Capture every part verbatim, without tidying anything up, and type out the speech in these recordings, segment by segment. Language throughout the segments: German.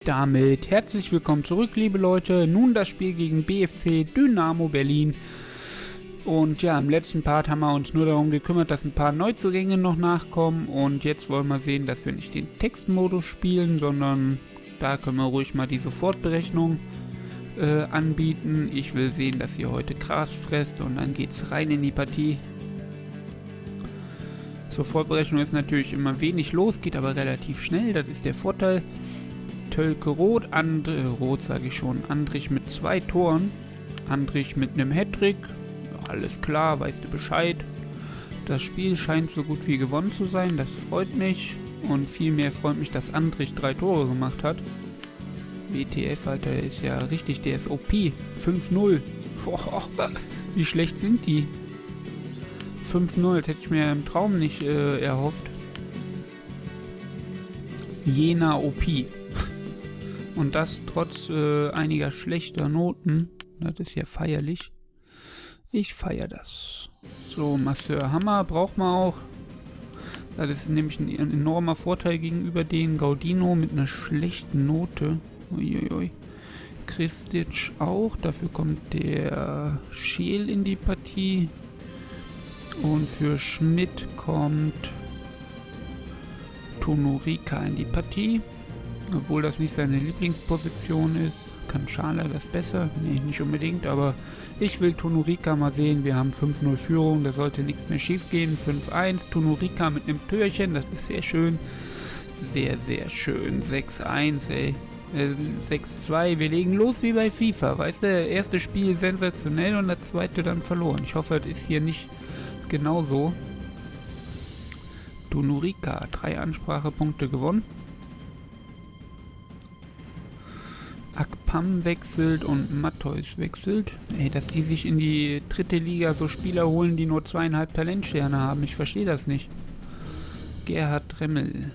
Damit herzlich willkommen zurück, liebe Leute. Nun das Spiel gegen B F C Dynamo Berlin. Und ja, im letzten Part haben wir uns nur darum gekümmert, dass ein paar Neuzugänge noch nachkommen. Und jetzt wollen wir sehen, dass wir nicht den Textmodus spielen, sondern da können wir ruhig mal die Sofortberechnung äh, anbieten. Ich will sehen, dass ihr heute Gras fresst und dann geht's rein in die Partie. Sofortberechnung ist natürlich immer wenig los, geht aber relativ schnell, das ist der Vorteil. Tölke Rot, And äh, Rot sage ich schon, Andrich mit zwei Toren, Andrich mit einem Hattrick, alles klar, weißt du Bescheid. Das Spiel scheint so gut wie gewonnen zu sein, das freut mich und vielmehr freut mich, dass Andrich drei Tore gemacht hat. W T F, Alter, der ist ja richtig, der ist O P, fünf null, wie schlecht sind die? fünf null, das hätte ich mir im Traum nicht äh, erhofft. Jena O P. Und das trotz äh, einiger schlechter Noten. Das ist ja feierlich. Ich feiere das. So, Masseur Hammer braucht man auch. Das ist nämlich ein, ein enormer Vorteil gegenüber den Gaudino mit einer schlechten Note. Uiuiui. Kristic auch. Dafür kommt der Scheel in die Partie. Und für Schmidt kommt Tonurika in die Partie. Obwohl das nicht seine Lieblingsposition ist. Kann Schala das besser? Nee, nicht unbedingt, aber ich will Tonurika mal sehen. Wir haben fünf null Führung, da sollte nichts mehr schief gehen. fünf eins, Tonurika mit einem Türchen, das ist sehr schön. Sehr, sehr schön. sechs eins, ey. Äh, sechs zwei, wir legen los wie bei FIFA. Weißt du, erste Spiel sensationell und das zweite dann verloren. Ich hoffe, das ist hier nicht genauso. Tonurika, drei Ansprachepunkte gewonnen. Akpam wechselt und Matthäus wechselt. Ey, dass die sich in die dritte Liga so Spieler holen, die nur zweieinhalb Talentsterne haben. Ich verstehe das nicht. Gerhard Dremmel.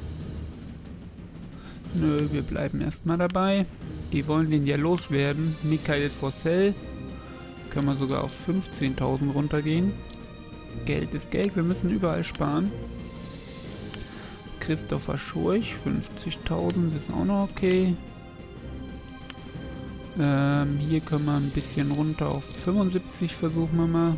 Nö, wir bleiben erstmal dabei. Die wollen den ja loswerden. Michael Forssell. Können wir sogar auf fünfzehntausend runtergehen. Geld ist Geld, wir müssen überall sparen. Christopher Schurch, fünfzigtausend ist auch noch okay. Ähm, hier können wir ein bisschen runter auf fünfundsiebzig, versuchen wir mal.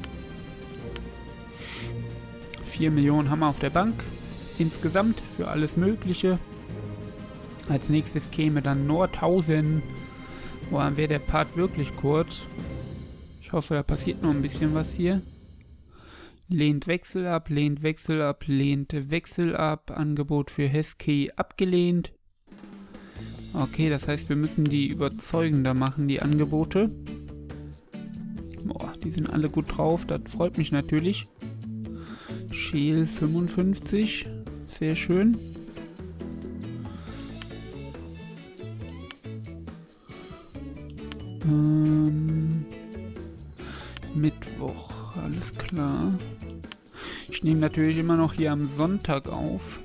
vier Millionen haben wir auf der Bank. Insgesamt für alles Mögliche. Als nächstes käme dann Nordhausen. Boah, dann wäre der Part wirklich kurz. Ich hoffe, da passiert noch ein bisschen was hier. Lehnt Wechsel ab, lehnt Wechsel ab, lehnt Wechsel ab. Angebot für Heskey abgelehnt. Okay, das heißt, wir müssen die überzeugender machen, die Angebote. Boah, die sind alle gut drauf, das freut mich natürlich. Scheel fünfundfünfzig, sehr schön. Ähm, Mittwoch, alles klar. Ich nehme natürlich immer noch hier am Sonntag auf.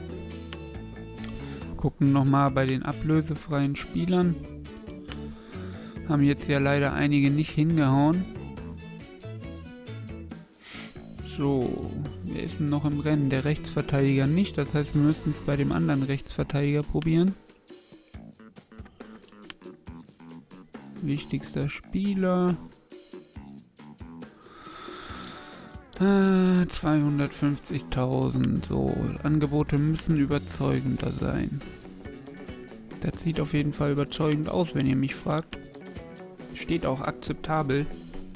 Gucken nochmal bei den ablösefreien Spielern. Haben jetzt ja leider einige nicht hingehauen. So, wer ist denn noch im Rennen? Der Rechtsverteidiger nicht. Das heißt, wir müssen es bei dem anderen Rechtsverteidiger probieren. Wichtigster Spieler. Äh, zweihundertfünfzigtausend. So, Angebote müssen überzeugender sein. Das sieht auf jeden Fall überzeugend aus, wenn ihr mich fragt. Steht auch akzeptabel.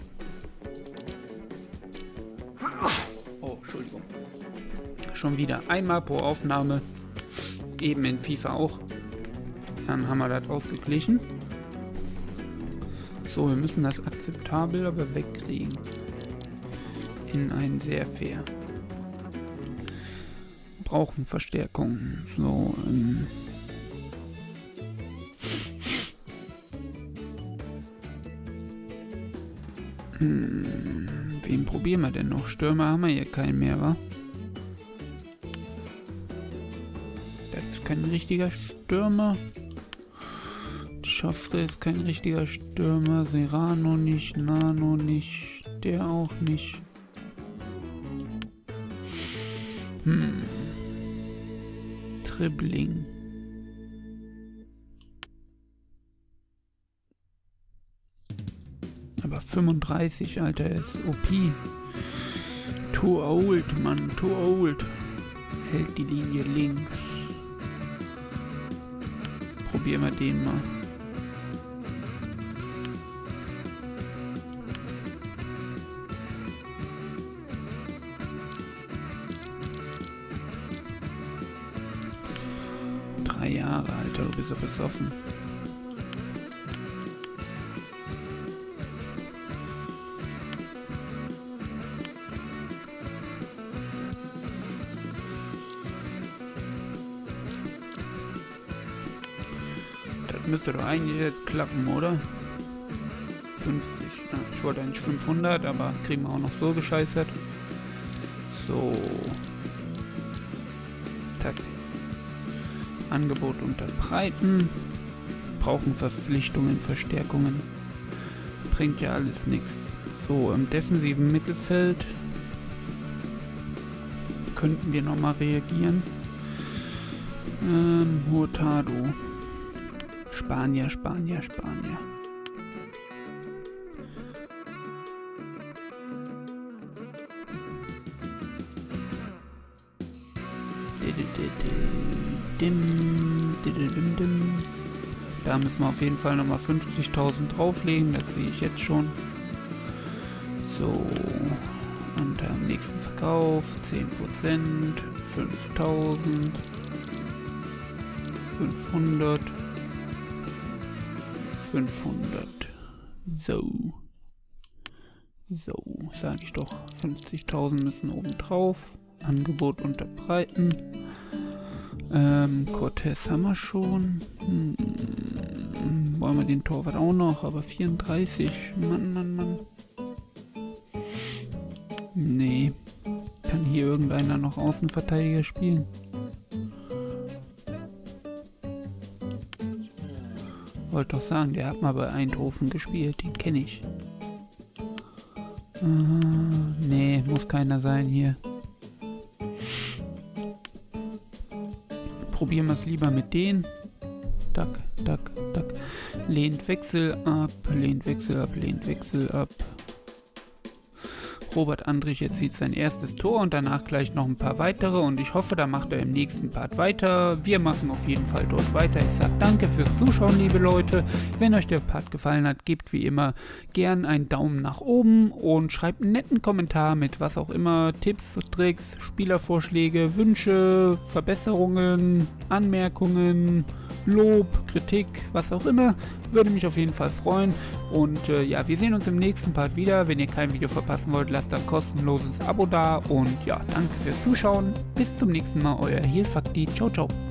Oh, Entschuldigung. Schon wieder einmal pro Aufnahme. Eben in FIFA auch. Dann haben wir das ausgeglichen. So, wir müssen das akzeptabel aber wegkriegen. In ein sehr fair. Brauchen Verstärkung. So, ähm. Hm, wen probieren wir denn noch? Stürmer haben wir hier keinen mehr, wa? Das ist kein richtiger Stürmer. Schoffre ist kein richtiger Stürmer. Serrano nicht. Nano nicht. Der auch nicht. Hm. Dribbling. Aber fünfunddreißig, Alter, er ist O P. Too old, Mann, too old. Hält die Linie links. Probieren wir den mal. Drei Jahre, Alter, du bist ja besoffen. Müsste doch eigentlich jetzt klappen, oder? fünfzig. Ja, ich wollte eigentlich fünfhundert, aber kriegen wir auch noch so gescheißert. So. Tack. Angebot unterbreiten. Brauchen Verpflichtungen, Verstärkungen. Bringt ja alles nichts. So, im defensiven Mittelfeld könnten wir nochmal reagieren. Ähm, Hurtado. Spanier, Spanier, Spanier. Da müssen wir auf jeden Fall nochmal fünfzigtausend drauflegen, das sehe ich jetzt schon. So, und am nächsten Verkauf zehn Prozent, fünftausend, fünfhundert. fünfhundert. So. So, sage ich doch. fünfzigtausend müssen oben drauf. Angebot unterbreiten. Ähm, Cortez haben wir schon. Hm, wollen wir den Torwart auch noch, aber vierunddreißig. Mann, Mann, Mann. Nee. Kann hier irgendeiner noch Außenverteidiger spielen? Wollte doch sagen, der hat mal bei Eindhoven gespielt, den kenne ich. Äh, nee, muss keiner sein hier. Probieren wir es lieber mit denen. Dack, dack, dack. Lehnt Wechsel ab, lehnt Wechsel ab, lehnt Wechsel ab. Robert Andrich erzielt sein erstes Tor und danach gleich noch ein paar weitere und ich hoffe, da macht er im nächsten Part weiter. Wir machen auf jeden Fall dort weiter. Ich sage danke fürs Zuschauen, liebe Leute. Wenn euch der Part gefallen hat, gebt wie immer gern einen Daumen nach oben und schreibt einen netten Kommentar mit was auch immer, Tipps, Tricks, Spielervorschläge, Wünsche, Verbesserungen, Anmerkungen, Lob, Kritik, was auch immer. Würde mich auf jeden Fall freuen. Und äh, ja, wir sehen uns im nächsten Part wieder. Wenn ihr kein Video verpassen wollt, lasst ein kostenloses Abo da. Und ja, danke fürs Zuschauen. Bis zum nächsten Mal, euer Heelfakti. Ciao, ciao.